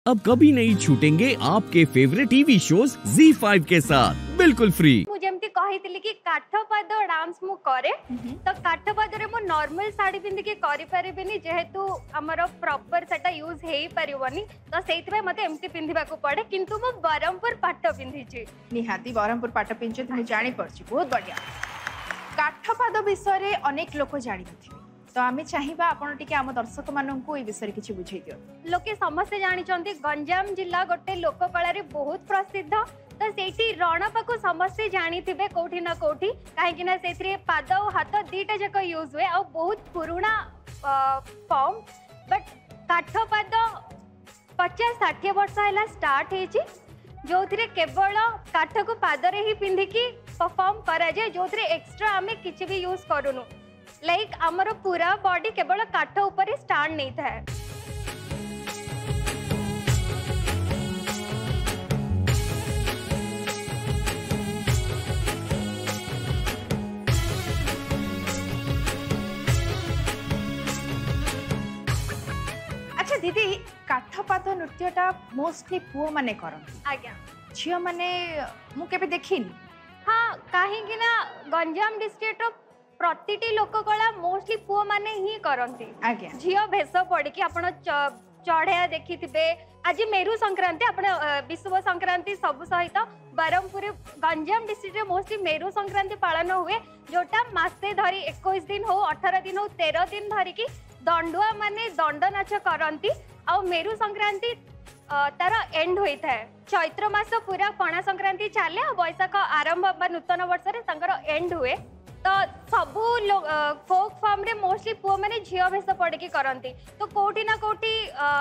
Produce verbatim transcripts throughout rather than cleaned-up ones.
अब कभी नहीं छूटेंगे आपके favourite TV shows Zee five के साथ बिल्कुल फ्री। मुझे एमती कहितली कि काठपाद डांस मु करे तो काठपाद रे मु नॉर्मल साड़ी पिंधि के करि परिबिनी जेहेतु हमर प्रॉपर सेटा यूज हेई परिबनी तो सेइतबे मते एमती पिंधिबा को पड़े किंतु मु बरमपुर पाट पिंधि छी। निहाती बरमपुर पाट पिंधि तुम जानि परछि बहुत बढ़िया। काठपाद विषय रे अनेक लोक जानि नथि तो आमे चाहिबा आपण टिके आम दर्शक माननकु ए विषय किछि बुझाई दियो। लोके समस्त जानि चंती गंजाम जिल्ला गोटे लोक कला रे बहुत प्रसिद्ध तो सेठी रणपाकु समस्ते जानिथिबे कोठी ना कोठी काहेकि ना सेथरे पाद और हाथ दीटा जक यूज हुए और बहुत पुराना फॉर्म बट काठपाद पचास षाठी वर्ष हैला स्टार्ट हेची जो थिरे केवल काठ को पाद रे ही पिंधिकी परफॉर्म करा जाए जो थिरे एक्स्ट्रा आमे किछि भी यूज करूनु लाइक हमर पूरा बॉडी केवल काठ ऊपर स्टैंड नहीं था। अच्छा दीदी काठपाद नृत्यटा मोस्टली पुओ माने करन आज्ञा झियो माने मु केबे देखिनी। हाँ कहीं ना गंजाम डिस्ट्रिक्ट प्रतिटी लोक कला मोस्टली पुओ माने ही करंती आज्ञा झियो भेष पड़ी आपण चढ़िया देखी थे आज मेरु संक्रांति आपण विश्व संक्रांति सब सहित बरमपुर गंजाम डिस्ट्रिक्ट रे मोस्टली मेरु संक्रांति पालन हुए जोटा मासे धरी इक्कीस दिन हो अठारह दिन हो तेरह दिन धरी की दंडुआ माने दंड नाच करंती आ मेरु संक्रांति तार एंड होता है चैत्र मास पूरा पणा संक्रांति चले और बैशाख आरंभ बा नूतन वर्ष रे संगर एंड हुए तो सबू फोक फॉर्म रे मोस्टली पुओ माने झियो भेष पड़की करंती तो कोठी ना कोठी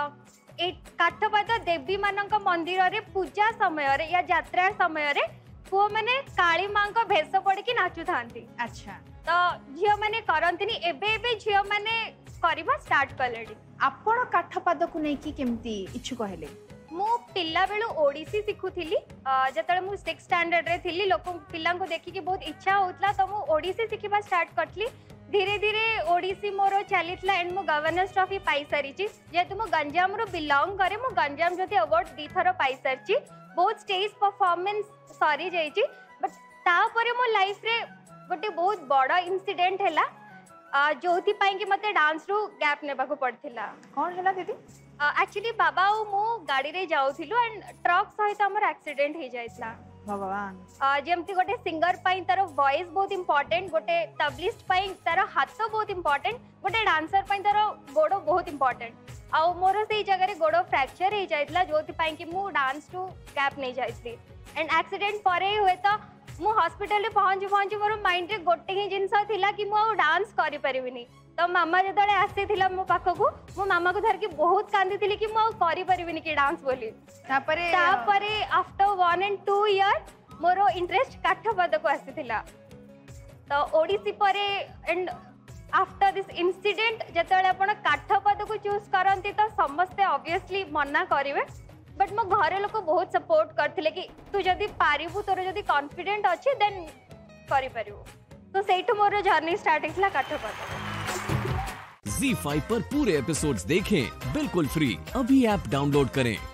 काठपाद देवी मानक मंदिर रे पूजा समय रे या यात्रा समय रे पुओ माने काली मां को भेष पड़की नाचु थांती। अच्छा तो झियो माने करंतीनी एबे एबे झियो माने करबा स्टार्ट कलेडी। आपण काठपाद को नै कि केमती इच्छुक हेले? मु पिला बेलु ओडिसी सिखुथिली जतले मु सिक्स स्टैंडर्ड रे थिली लोक पिला को देखि कि बहुत इच्छा होतला तो मु ओडिसी सिखिबा स्टार्ट करथली धीरे धीरे ओडिसी मोर चलीतला एंड मु गवर्नर्स ट्रॉफी पाई सारिची जेतु मु गंजाम रो बिलोंग करे मु गंजाम जति अवार्ड दी थरो पाई सारची बहुत स्टेज परफॉर्मेंस सरी जाईची बट ता परे मो लाइफ रे गोटे बहुत बड़ा इंसिडेंट हैला जोथि पाई कि मते डांस रो गैप नेबा को पड़थिला। कोन हैला दीदी? एक्चुअली बाबा और मु गाड़ी रे जाउथिलु एंड ट्रक सहित हमर एक्सीडेंट हे जाइतला। भगवान जेमती गोटे सिंगर पाई तार वॉइस बहुत इंपोर्टेंट गोटे तबलिस्ट पाई तार हाथ बहुत इंपोर्टेंट गोटे डांसर पाई तार गोड़ बहुत इंपोर्टेंट आउ मोर से जगह गोड़ फ्रैक्चर हो जाइतला जोथि पाई कि मु डांस टू गैप नहीं जाइतली एंड एक्सीडेंट परे हुए तो मु हॉस्पिटल रे पहुंची पहुंची मोर माइंड रे गोटे ही जिंस थिला कि मु आ डांस करि परिबिनी तो मामा जतले आसी थिला मो पाखकू मो मामा को धर के बहुत कांदी थिली कि मु आ करि परिबिनी कि डांस बोली तापरे तापरे after one and two year मोर इंटरेस्ट काठपाद को आसी थिला तो ओडिसी परे एंड आफ्टर दिस इंसिडेंट जतले आपण काठपाद को चूज करंती तो समस्ते ऑब्वियसली मना करिवे बट मो घर लोक बहुत सपोर्ट करथिले कि तू जदी पारिबु तोर जदी कॉन्फिडेंट अछि देन करि परिबु तो सेठु मोर जर्नी स्टार्ट हिसला काठपाद। ज़ी फाइव पर पूरे एपिसोड्स देखें बिल्कुल फ्री। अभी ऐप डाउनलोड करें।